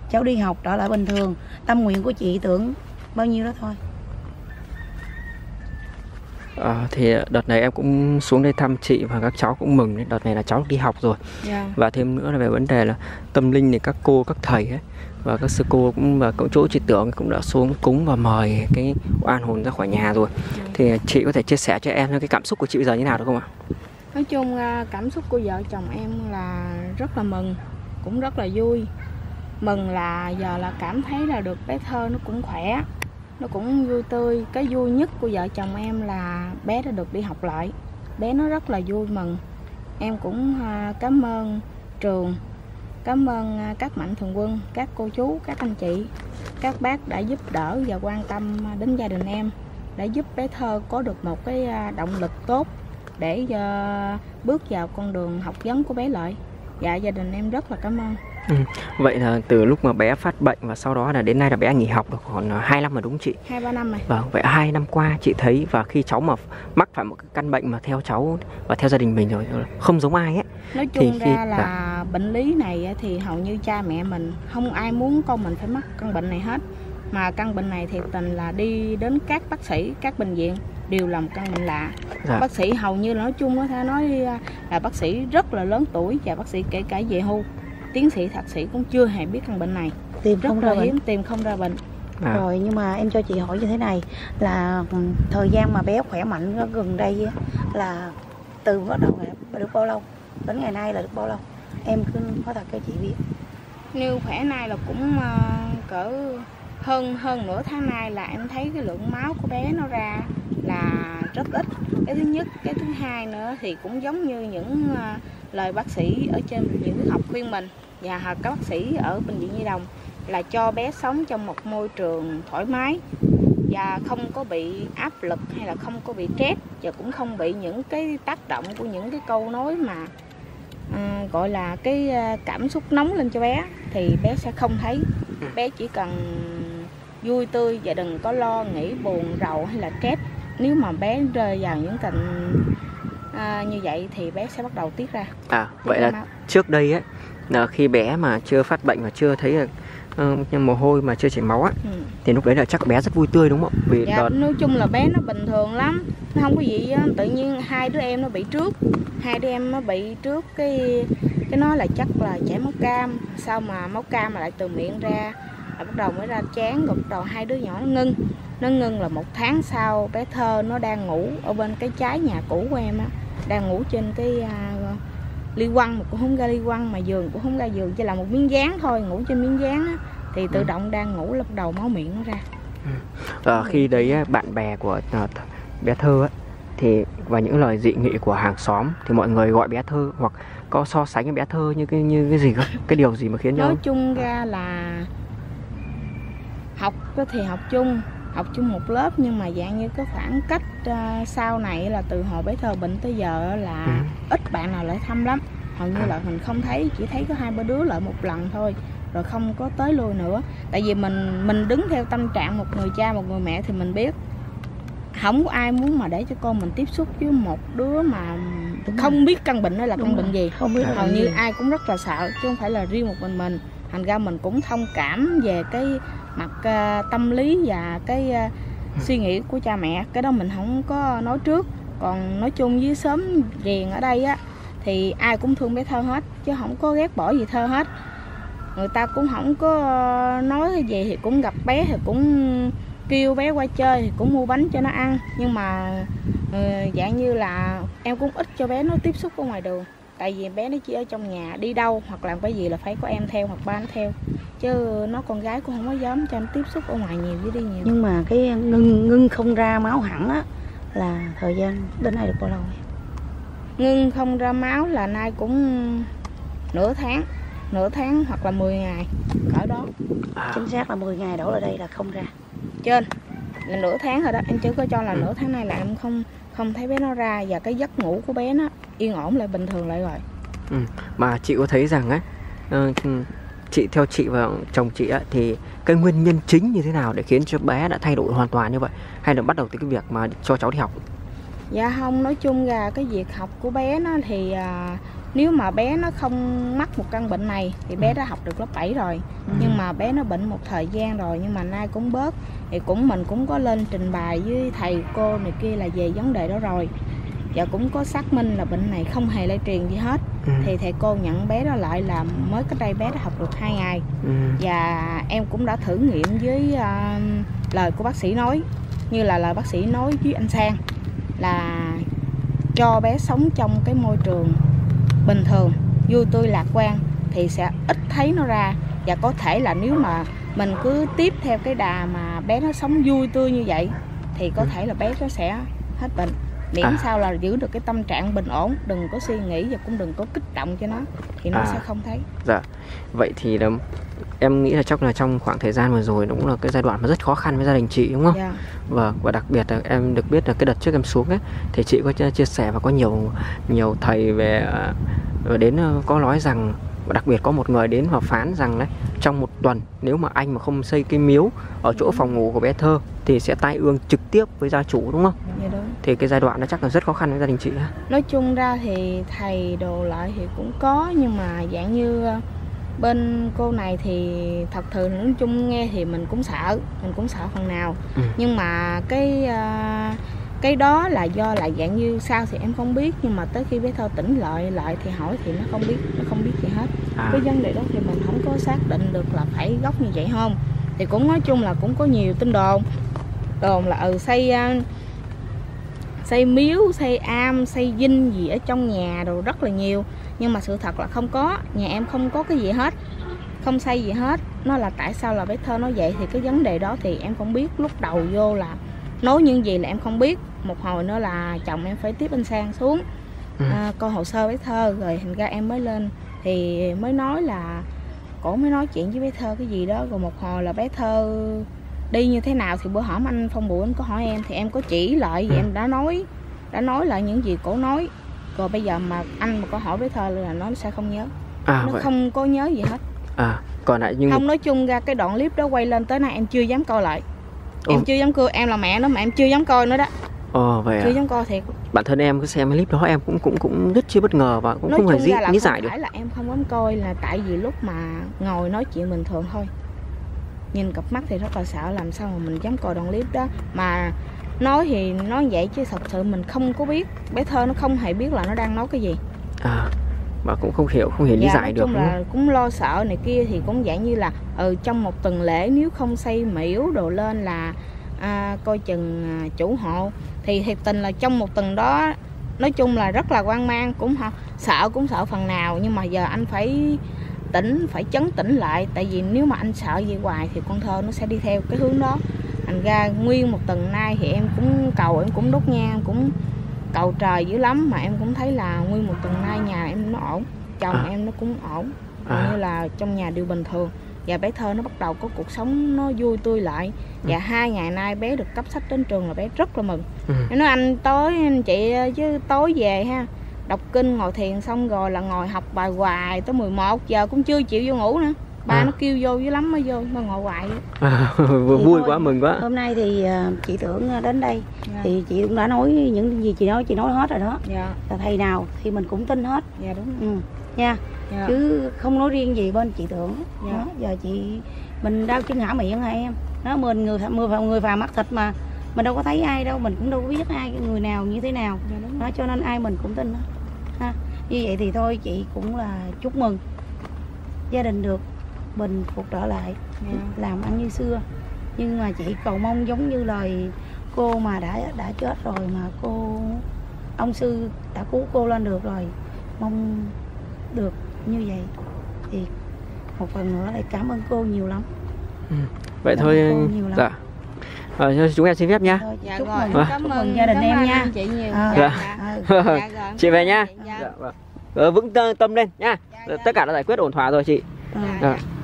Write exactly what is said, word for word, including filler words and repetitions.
cháu đi học trở lại bình thường. Tâm nguyện của chị tưởng bao nhiêu đó thôi. À, thì đợt này em cũng xuống đây thăm chị và các cháu cũng mừng đấy. Đợt này là cháu đi học rồi. Yeah. Và thêm nữa là về vấn đề là tâm linh thì các cô, các thầy ấy, và các sư cô cũng và cậu chỗ chị Tưởng cũng đã xuống cúng và mời cái oan hồn ra khỏi nhà rồi. Yeah. Thì chị có thể chia sẻ cho em cái cảm xúc của chị bây giờ như nào được không ạ? Nói chung cảm xúc của vợ chồng em là rất là mừng, cũng rất là vui. Mừng là giờ là cảm thấy là được bé Thơ nó cũng khỏe, nó cũng vui tươi. Cái vui nhất của vợ chồng em là bé đã được đi học lại. Bé nó rất là vui mừng. Em cũng cảm ơn trường, cảm ơn các mạnh thường quân, các cô chú, các anh chị, các bác đã giúp đỡ và quan tâm đến gia đình em, đã giúp bé Thơ có được một cái động lực tốt để uh, bước vào con đường học vấn của bé Lợi. Dạ, gia đình em rất là cảm ơn. Ừ. Vậy là từ lúc mà bé phát bệnh và sau đó là đến nay là bé nghỉ học được khoảng hai năm rồi đúng không chị? Hai ba năm rồi. Vâng, vậy hai năm qua chị thấy và khi cháu mà mắc phải một cái căn bệnh mà theo cháu và theo gia đình mình rồi không giống ai ấy. Nói chung thì ra khi, là dạ. bệnh lý này thì hầu như cha mẹ mình không ai muốn con mình phải mắc căn bệnh này hết. Mà căn bệnh này thì tình là đi đến các bác sĩ, các bệnh viện đều là một căn bệnh lạ. Dạ. Bác sĩ hầu như là nói chung có thể nói là bác sĩ rất là lớn tuổi và bác sĩ kể cả về hưu, tiến sĩ, thạc sĩ cũng chưa hề biết căn bệnh này. Tìm rất không là ra hiếm, bệnh. tìm không ra bệnh. À. Rồi nhưng mà em cho chị hỏi như thế này là thời gian mà bé khỏe mạnh gần đây là từ bắt đầu được bao lâu đến ngày nay là được bao lâu? Em cứ nói thật cho chị biết. Như khỏe nay là cũng uh, cỡ hơn hơn nửa tháng nay là em thấy cái lượng máu của bé nó ra là rất ít. Cái thứ nhất, cái thứ hai nữa thì cũng giống như những uh, lời bác sĩ ở trên bệnh viện Huyết học khuyên mình và các bác sĩ ở bệnh viện Nhi Đồng là cho bé sống trong một môi trường thoải mái và không có bị áp lực hay là không có bị stress và cũng không bị những cái tác động của những cái câu nói mà uh, gọi là cái cảm xúc nóng lên cho bé thì bé sẽ không thấy. Bé chỉ cần vui tươi và đừng có lo nghĩ buồn rầu hay là stress. Nếu mà bé rơi vào những cảnh à, như vậy thì bé sẽ bắt đầu tiết ra. À vậy là máu. Trước đây ấy là khi bé mà chưa phát bệnh và chưa thấy là uh, mồ hôi mà chưa chảy máu á, ừ. thì lúc đấy là chắc bé rất vui tươi đúng không? Vì dạ, đợt... nói chung là bé nó bình thường lắm, nó không có gì á. Tự nhiên hai đứa em nó bị trước, hai đứa em nó bị trước cái cái nó là chắc là chảy máu cam, sao mà máu cam mà lại từ miệng ra, là bắt đầu mới ra trán, rồi bắt đầu hai đứa nhỏ nó ngưng, nó ngưng là một tháng sau bé Thơ nó đang ngủ ở bên cái trái nhà cũ của em á, đang ngủ trên cái uh, ly quăng mà cũng không ra ly quăng, mà giường cũng không ra giường, chỉ là một miếng dán thôi, ngủ trên miếng dán á, thì tự động đang ngủ bắt đầu máu miệng nó ra. Ừ. À, khi đấy bạn bè của uh, bé Thơ á, thì và những lời dị nghị của hàng xóm thì mọi người gọi bé Thơ hoặc có so sánh với bé Thơ như cái như cái gì không? Cái điều gì mà khiến nói nhau? chung ra là học thì học chung, học chung một lớp, nhưng mà dạng như cái khoảng cách uh, sau này là từ hồi bé Thơ bệnh tới giờ là ừ. ít bạn nào lại thăm lắm, hầu như à. là mình không thấy, chỉ thấy có hai ba đứa lại một lần thôi, rồi không có tới lui nữa. Tại vì mình mình đứng theo tâm trạng một người cha, một người mẹ thì mình biết không có ai muốn mà để cho con mình tiếp xúc với một đứa mà đúng không rồi. biết căn bệnh đó là đúng căn rồi. bệnh gì, không biết, hầu như ai cũng rất là sợ, chứ không phải là riêng một mình mình. Thành ra mình cũng thông cảm về cái mặt uh, tâm lý và cái uh, suy nghĩ của cha mẹ, cái đó mình không có nói trước. Còn nói chung với xóm riêng ở đây á thì ai cũng thương bé Thơ hết, chứ không có ghét bỏ gì Thơ hết. Người ta cũng không có nói cái gì thì cũng gặp bé thì cũng kêu bé qua chơi thì cũng mua bánh cho nó ăn, nhưng mà uh, dạng như là em cũng ít cho bé nó tiếp xúc ở ngoài đường, tại vì bé nó chỉ ở trong nhà, đi đâu hoặc làm cái gì là phải có em theo hoặc ba nó theo, chứ nó con gái cũng không có dám cho em tiếp xúc ở ngoài nhiều với đi nhiều. Nhưng mà cái ngưng ngưng không ra máu hẳn á là thời gian đến nay được bao lâu em? Ngưng không ra máu là nay cũng nửa tháng, nửa tháng hoặc là mười ngày cỡ đó. À. Chính xác là mười ngày đổ ở đây là không ra. Trên là nửa tháng rồi đó, em chưa có cho là ừ. nửa tháng này là em không không thấy bé nó ra, và cái giấc ngủ của bé nó yên ổn lại, bình thường lại rồi. Ừ. Mà chị có thấy rằng á, uh, chị theo chị và chồng chị á, thì cái nguyên nhân chính như thế nào để khiến cho bé đã thay đổi hoàn toàn như vậy, hay là bắt đầu từ cái việc mà cho cháu đi học? Dạ không, nói chung là cái việc học của bé nó thì uh, nếu mà bé nó không mắc một căn bệnh này thì bé đã học được lớp bảy rồi. Ừ. Nhưng mà bé nó bệnh một thời gian rồi, nhưng mà nay cũng bớt, thì cũng mình cũng có lên trình bày với thầy cô này kia là về vấn đề đó rồi, và cũng có xác minh là bệnh này không hề lây truyền gì hết. Ừ. Thì thầy cô nhận bé đó lại là mới cách đây bé đã học được hai ngày. Ừ. Và em cũng đã thử nghiệm với uh, lời của bác sĩ nói, như là lời bác sĩ nói với anh Sang là cho bé sống trong cái môi trường bình thường, vui tươi lạc quan thì sẽ ít thấy nó ra. Và có thể là nếu mà mình cứ tiếp theo cái đà mà bé nó sống vui tươi như vậy thì có thể là bé nó sẽ hết bệnh. Miễn à. sao là giữ được cái tâm trạng bình ổn, đừng có suy nghĩ và cũng đừng có kích động cho nó thì nó à. sẽ không thấy. Dạ. Vậy thì là em nghĩ là chắc là trong khoảng thời gian vừa rồi cũng là cái giai đoạn mà rất khó khăn với gia đình chị đúng không? Dạ. Và, và đặc biệt là em được biết là cái đợt trước em xuống ấy thì chị có chia sẻ và có nhiều nhiều thầy về đến có nói rằng, và đặc biệt có một người đến và phán rằng đấy, trong một tuần nếu mà anh mà không xây cái miếu ở chỗ phòng ngủ của bé Thơ thì sẽ tai ương trực tiếp với gia chủ đúng không? Dạ đúng. Thì cái giai đoạn nó chắc là rất khó khăn với gia đình chị. Nói chung ra thì thầy đồ lại thì cũng có, nhưng mà dạng như bên cô này thì thật sự nói chung nghe thì mình cũng sợ, mình cũng sợ phần nào. Ừ. Nhưng mà cái cái đó là do là dạng như sao thì em không biết, nhưng mà tới khi bé Thơ tỉnh lại lại thì hỏi thì nó không biết, nó không biết gì hết. À. Cái vấn đề đó thì mình không có xác định được là phải gốc như vậy không. Thì cũng nói chung là cũng có nhiều tin đồn, đồn là ừ xây xây miếu, xây am, xây dinh gì ở trong nhà đồ rất là nhiều, nhưng mà sự thật là không có, nhà em không có cái gì hết, không xây gì hết. Nó là tại sao là bé Thơ nói vậy thì cái vấn đề đó thì em không biết. Lúc đầu vô là nói những gì là em không biết, một hồi nữa là chồng em phải tiếp anh Sang xuống ừ. à, coi hồ sơ bé Thơ, rồi thành ra em mới lên thì mới nói là cổ mới nói chuyện với bé Thơ cái gì đó, rồi một hồi là bé Thơ đi như thế nào thì bữa hổm anh Phong Bùi anh có hỏi em thì em có chỉ lại, vì em đã nói đã nói lại những gì cổ nói. Rồi bây giờ mà anh mà có hỏi bé Thơ là nó sẽ không nhớ, à, nó vậy. Không có nhớ gì hết. À, còn lại nhưng không, nói chung ra cái đoạn clip đó quay lên tới nay em chưa dám coi lại. Em Ồ. chưa dám coi, em là mẹ nó mà em chưa dám coi nữa đó. Ồ vậy chưa à? dám coi thiệt. Bản thân em cứ xem cái clip đó em cũng cũng cũng rất chi bất ngờ và cũng nói không hề lý, lý giải được. Nói chung là em không dám coi là tại vì lúc mà ngồi nói chuyện bình thường thôi, nhìn cặp mắt thì rất là sợ, làm sao mà mình dám coi đoạn clip đó. Mà nói thì nói vậy chứ thật sự mình không có biết, bé Thơ nó không hề biết là nó đang nói cái gì. À, mà cũng không hiểu, không hề lý dạ, giải được. Nói chung là cũng lo sợ này kia, thì cũng dạng như là ừ trong một tuần lễ nếu không xây miễu đồ lên là à, coi chừng à, chủ hộ. Thì thiệt tình là trong một tuần đó nói chung là rất là hoang mang, cũng sợ, cũng sợ phần nào, nhưng mà giờ anh phải tỉnh, phải trấn tĩnh lại, tại vì nếu mà anh sợ gì hoài thì con Thơ nó sẽ đi theo cái hướng đó. Thành ra nguyên một tuần nay thì em cũng cầu, em cũng đốt nhang, em cũng cầu trời dữ lắm, mà em cũng thấy là nguyên một tuần nay nhà em nó ổn, chồng à. em nó cũng ổn, à. như là trong nhà đều bình thường. Và bé Thơ nó bắt đầu có cuộc sống nó vui tươi lại. ừ. Và hai ngày nay bé được cấp sách đến trường là bé rất là mừng. ừ. Nó nói anh tối anh chị chứ tối về ha, đọc kinh ngồi thiền xong rồi là ngồi học bài hoài tới mười một giờ cũng chưa chịu vô ngủ nữa. Ba à. nó kêu vô dữ lắm mới vô, nó ngồi hoài. À, vui thôi, quá, mừng quá. Hôm nay thì chị Tưởng đến đây dạ. thì chị cũng đã nói những gì chị nói, chị nói hết rồi đó. Dạ. Là thầy nào thì mình cũng tin hết. Dạ đúng. Ừ. Nha. Dạ. Chứ không nói riêng gì bên chị Tưởng. Dạ. Đó, giờ chị mình đau chân hả miệng hả em? Nó mình người người người vào mắt thịt mà mình đâu có thấy ai đâu, mình cũng đâu có biết ai người nào như thế nào. Dạ, đúng. Đó, cho nên ai mình cũng tin đó. Ha. Như vậy thì thôi chị cũng là chúc mừng gia đình được bình phục trở lại, yeah. làm ăn như xưa. Nhưng mà chị cầu mong giống như lời cô mà đã đã chết rồi mà cô ông sư đã cứu cô lên được rồi, mong được như vậy. Thì một phần nữa lại cảm ơn cô nhiều lắm. ừ. Vậy cảm thôi dạ à, chúng em xin phép nha. Thôi, dạ chúc rồi, mừng, cảm ơn gia đình em nha chị nhiều. À, dạ. Dạ. Dạ. Dạ, chị về nha. Dạ. Dạ. Vững tâm lên nha. Dạ, dạ. Tất cả đã giải quyết ổn thỏa rồi chị. À. Dạ.